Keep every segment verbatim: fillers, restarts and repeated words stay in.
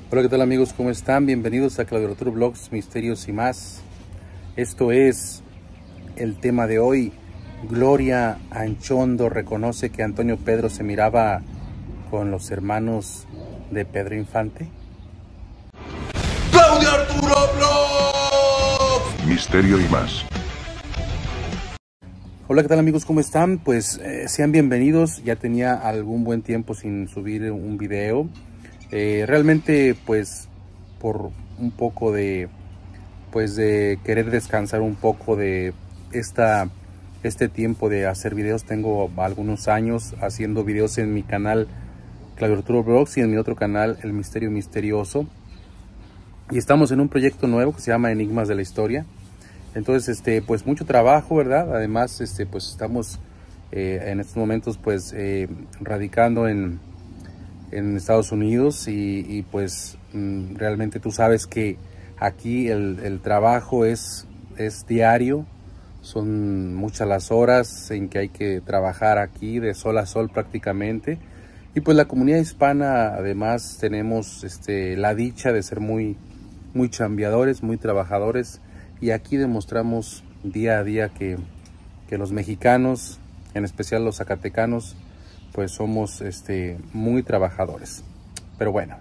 Hola, ¿qué tal amigos? ¿Cómo están? Bienvenidos a Claudio Arturo Vlogs, Misterios y más. Esto es el tema de hoy. Gloria Anchondo reconoce que Antonio Pedro se miraba con los hermanos de Pedro Infante. Claudio Arturo Vlogs, Misterio y más. Hola, ¿qué tal amigos? ¿Cómo están? Pues eh, sean bienvenidos. Ya tenía algún buen tiempo sin subir un video. Eh, realmente pues por un poco de pues de querer descansar un poco de esta este tiempo de hacer videos. Tengo algunos años haciendo videos en mi canal Claudio Arturo Vlogs y en mi otro canal El Misterio Misterioso, y estamos en un proyecto nuevo que se llama Enigmas de la Historia. Entonces este pues mucho trabajo, ¿verdad? Además este pues estamos eh, en estos momentos pues eh, radicando en en Estados Unidos y, y pues mm, realmente tú sabes que aquí el, el trabajo es, es diario. Son muchas las horas en que hay que trabajar aquí de sol a sol prácticamente, y pues la comunidad hispana además tenemos este, la dicha de ser muy, muy chambeadores, muy trabajadores, y aquí demostramos día a día que, que los mexicanos, en especial los zacatecanos, pues somos este, muy trabajadores. Pero bueno,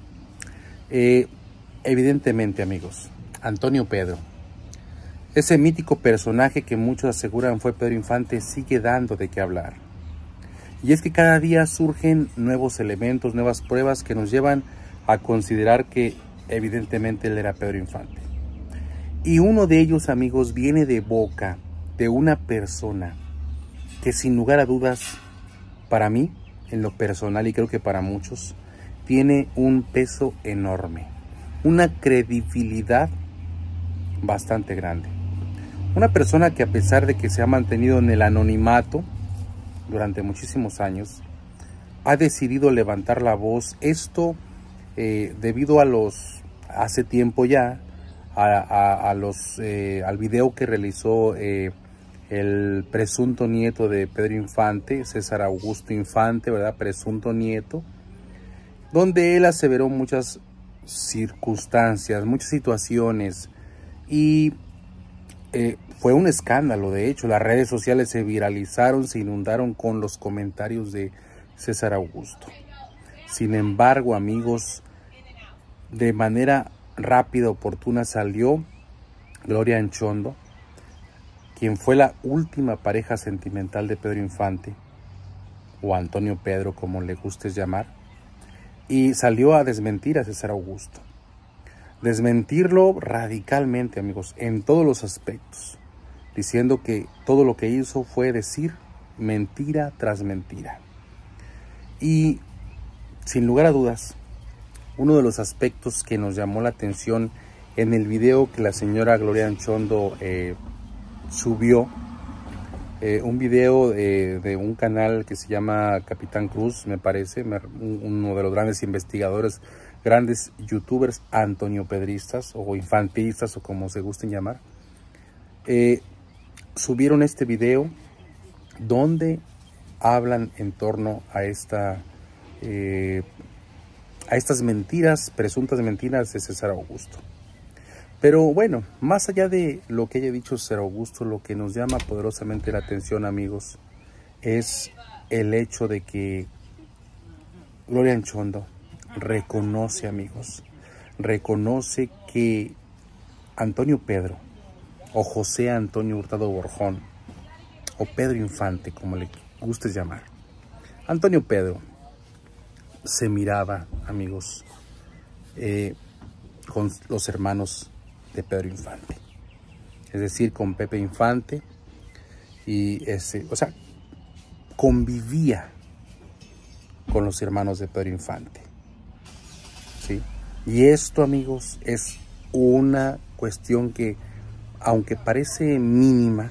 eh, evidentemente amigos, Antonio Pedro, ese mítico personaje que muchos aseguran fue Pedro Infante, sigue dando de qué hablar. Y es que cada día surgen nuevos elementos, nuevas pruebas que nos llevan a considerar que evidentemente él era Pedro Infante. Y uno de ellos, amigos, viene de boca de una persona que sin lugar a dudas, para mí, en lo personal y creo que para muchos, tiene un peso enorme, una credibilidad bastante grande. Una persona que, a pesar de que se ha mantenido en el anonimato durante muchísimos años, ha decidido levantar la voz. Esto eh, debido a los, hace tiempo ya, a, a, a los, eh, al video que realizó eh, el presunto nieto de Pedro Infante, César Augusto Infante, ¿verdad? Presunto nieto, donde él aseveró muchas circunstancias, muchas situaciones, y eh, fue un escándalo. De hecho, las redes sociales se viralizaron, se inundaron con los comentarios de César Augusto. Sin embargo, amigos, de manera rápida, oportuna, salió Gloria Anchondo, quien fue la última pareja sentimental de Pedro Infante, o Antonio Pedro, como le gustes llamar, y salió a desmentir a César Augusto. Desmentirlo radicalmente, amigos, en todos los aspectos, diciendo que todo lo que hizo fue decir mentira tras mentira. Y sin lugar a dudas, uno de los aspectos que nos llamó la atención en el video que la señora Gloria Anchondo eh, subió, eh, un video eh, de un canal que se llama Capitán Cruz, me parece, uno de los grandes investigadores, grandes youtubers Antonio Pedristas o infantistas o como se gusten llamar, eh, subieron este video donde hablan en torno a esta eh, a estas mentiras, presuntas mentiras de César Augusto. Pero bueno, más allá de lo que haya dicho César Augusto, lo que nos llama poderosamente la atención, amigos, es el hecho de que Gloria Anchondo reconoce, amigos, reconoce que Antonio Pedro, o José Antonio Hurtado Borjón, o Pedro Infante, como le gustes llamar, Antonio Pedro se miraba, amigos, eh, con los hermanos de Pedro Infante, es decir, con Pepe Infante, y ese, o sea, convivía con los hermanos de Pedro Infante, ¿sí? Y esto, amigos, es una cuestión que, aunque parece mínima,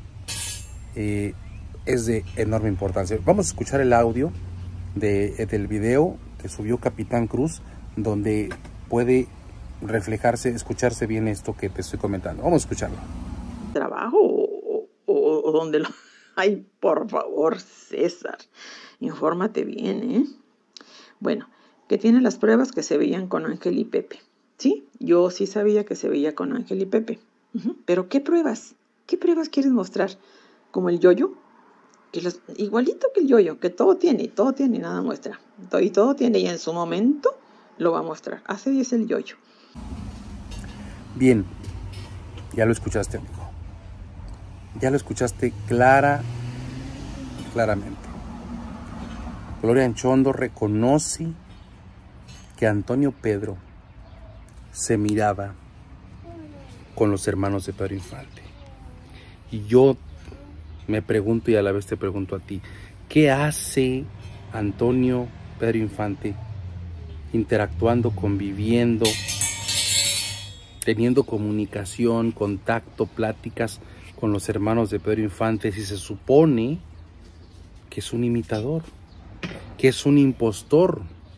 eh, es de enorme importancia. Vamos a escuchar el audio de, del video que subió Capitán Cruz, donde puede reflejarse, escucharse bien esto que te estoy comentando. Vamos a escucharlo. ¿Trabajo o, o, o donde lo... Ay, por favor, César, infórmate bien, ¿eh? Bueno, que tiene las pruebas que se veían con Ángel y Pepe. Sí, yo sí sabía que se veía con Ángel y Pepe. Uh-huh. Pero ¿qué pruebas? ¿Qué pruebas quieres mostrar? ¿Como el yoyo? Que los, igualito que el yoyo, que todo tiene, todo tiene y nada muestra. Todo, y todo tiene y en su momento lo va a mostrar. Así es el yoyo. Bien, ya lo escuchaste, amigo. Ya lo escuchaste clara, claramente. Gloria Anchondo reconoce que Antonio Pedro se miraba con los hermanos de Pedro Infante. Y yo me pregunto y a la vez te pregunto a ti, ¿qué hace Antonio Pedro Infante interactuando, conviviendo, teniendo comunicación, contacto, pláticas con los hermanos de Pedro Infante si se supone que es un imitador, que es un impostor?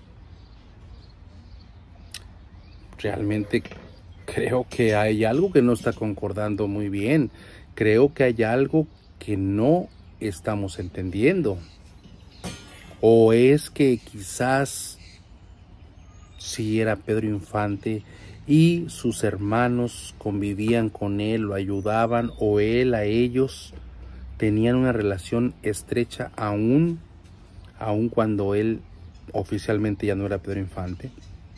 Realmente creo que hay algo que no está concordando muy bien. Creo que hay algo que no estamos entendiendo. O es que quizás sí era Pedro Infante y sus hermanos convivían con él, lo ayudaban, o él a ellos tenían una relación estrecha aún, aún cuando él oficialmente ya no era Pedro Infante.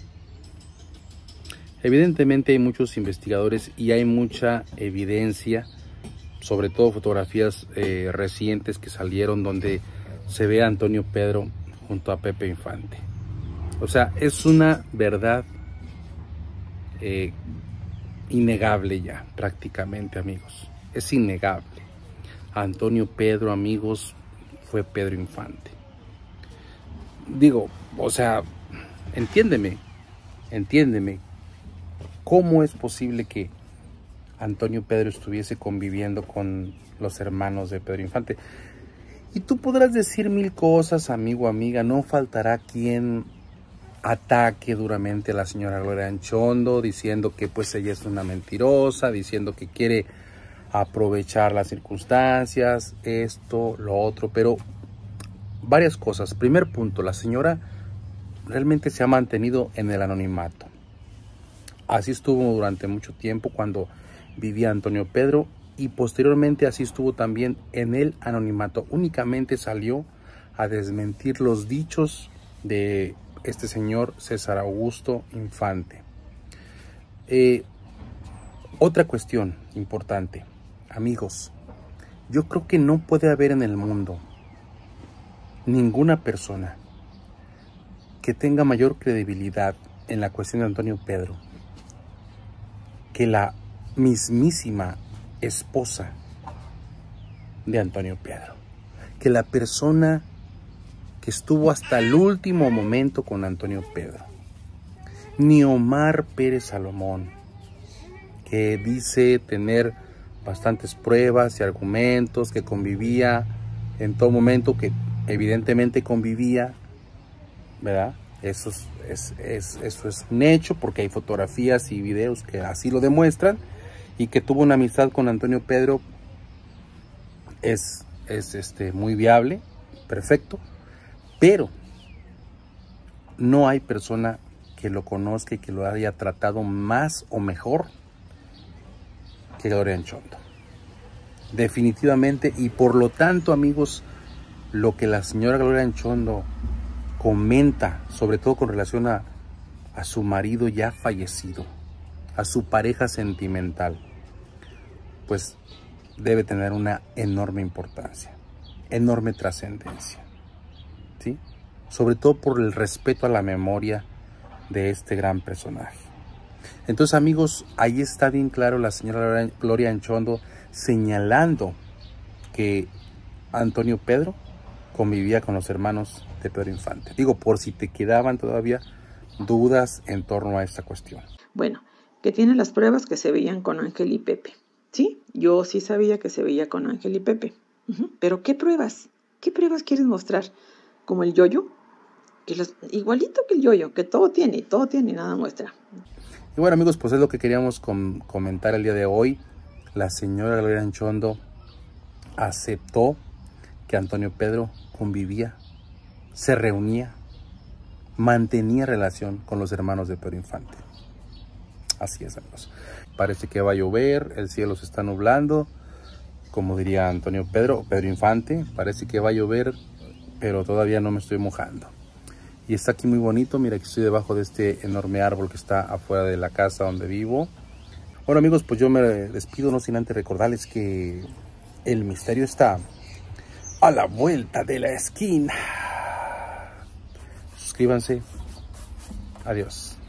Evidentemente hay muchos investigadores y hay mucha evidencia, sobre todo fotografías eh, recientes que salieron donde se ve a Antonio Pedro junto a Pepe Infante. O sea, es una verdad eh, innegable ya, prácticamente, amigos. Es innegable. Antonio Pedro, amigos, fue Pedro Infante. Digo, o sea, entiéndeme, entiéndeme. ¿Cómo es posible que Antonio Pedro estuviese conviviendo con los hermanos de Pedro Infante? Y tú podrás decir mil cosas, amigo, amiga. No faltará quien ataque duramente a la señora Gloria Anchondo, diciendo que pues ella es una mentirosa, diciendo que quiere aprovechar las circunstancias, esto, lo otro. Pero varias cosas. Primer punto, la señora realmente se ha mantenido en el anonimato. Así estuvo durante mucho tiempo cuando vivía Antonio Pedro y posteriormente así estuvo también en el anonimato. Únicamente salió a desmentir los dichos de este señor César Augusto Infante. Eh, otra cuestión importante, amigos, yo creo que no puede haber en el mundo ninguna persona que tenga mayor credibilidad en la cuestión de Antonio Pedro que la mismísima esposa de Antonio Pedro, que la persona que estuvo hasta el último momento con Antonio Pedro. Ni Omar Pérez Salomón, que dice tener bastantes pruebas y argumentos, que convivía en todo momento, que evidentemente convivía, ¿verdad? Eso es, es, es, eso es un hecho porque hay fotografías y videos que así lo demuestran, y que tuvo una amistad con Antonio Pedro es, es este, muy viable, perfecto, pero no hay persona que lo conozca y que lo haya tratado más o mejor que Gloria Anchondo. Definitivamente, y por lo tanto, amigos, lo que la señora Gloria Anchondo comenta, sobre todo con relación a, a su marido ya fallecido, a su pareja sentimental, pues debe tener una enorme importancia, enorme trascendencia, ¿sí? Sobre todo por el respeto a la memoria de este gran personaje. Entonces, amigos, ahí está bien claro la señora Gloria Anchondo señalando que Antonio Pedro convivía con los hermanos de Pedro Infante. Digo, por si te quedaban todavía dudas en torno a esta cuestión. Bueno, que tiene las pruebas que se veían con Ángel y Pepe. Sí, yo sí sabía que se veía con Ángel y Pepe. Uh-huh. Pero ¿qué pruebas? ¿Qué pruebas quieres mostrar? ¿Como el yoyo? Que los, igualito que el yoyo, que todo tiene, todo tiene y nada muestra. Y bueno, amigos, pues es lo que queríamos com comentar el día de hoy. La señora Gloria Anchondo aceptó que Antonio Pedro convivía, se reunía, mantenía relación con los hermanos de Pedro Infante. Así es, amigos. Parece que va a llover, el cielo se está nublando, como diría Antonio Pedro, Pedro Infante, parece que va a llover, pero todavía no me estoy mojando. Y está aquí muy bonito, mira que estoy debajo de este enorme árbol que está afuera de la casa donde vivo. Bueno, amigos, pues yo me despido, no sin antes recordarles que el misterio está a la vuelta de la esquina. Suscríbanse. Adiós.